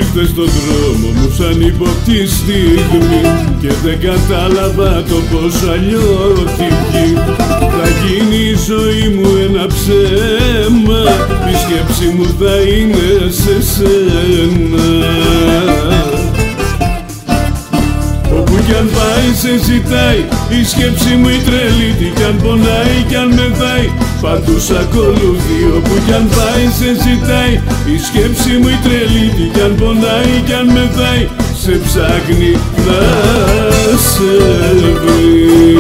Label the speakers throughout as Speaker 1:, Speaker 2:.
Speaker 1: Ήρθε στον δρόμο μου σαν ύποπτη στιγμή και δεν κατάλαβα το πως αλλιώτικη θα γίνει η ζωή μου ένα ψέμα, η σκέψη μου θα είναι σε σένα. Όπου κι αν πάει σε ζητάει, η σκέψη μου η τρελή, τι κι αν πονάει κι αν μεθάει, παντού σ' ακολουθεί. Όπου κι αν πάει σε ζητάει, η σκέψη μου η τρελή, τι κι αν πονάει κι αν μεθάει, σε ψάχνει να σε βρει.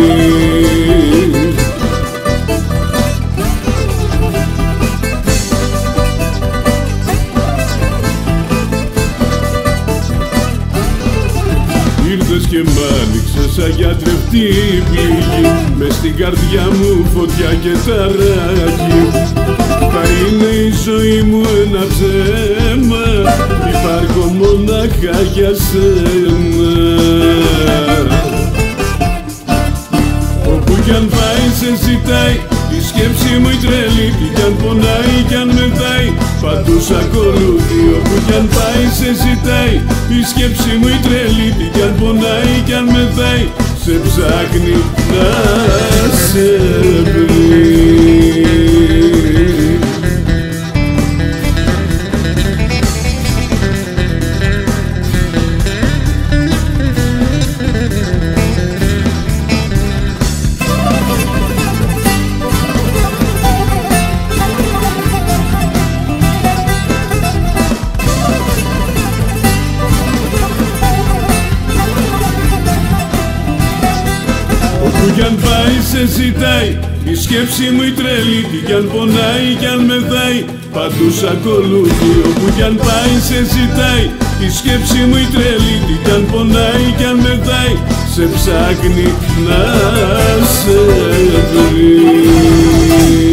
Speaker 1: Ήρθες και μ' άνοιξες σαν γιατρευτή πληγή, μες στην καρδιά μου φωτιά και ταράκι. Θα είναι η ζωή μου ένα ψέμα, υπάρχω μονάχα για σένα. Όπου κι αν πάει σε ζητάει, η σκέψη μου η τρελή, τι κι αν πονάει κι αν μεθάει, παντού σ' ακολουθεί. Όπου κι αν πάει σε ζητάει, η σκέψη μου η τρελή, τι κι αν πονάει κι αν μεθάει, σε ψάχνει να σε βρει. Όπου κι αν πάει σε ζητάει, η σκέψη μου η τρελή, τι κι αν πονάει κι αν μεθάει, παντού σ' ακολουθεί. Όπου κι αν πάει σε ζητάει, η σκέψη μου η τρελή, τι κι αν πονάει κι αν μεθάει, σε ψάχνει να σε βρει.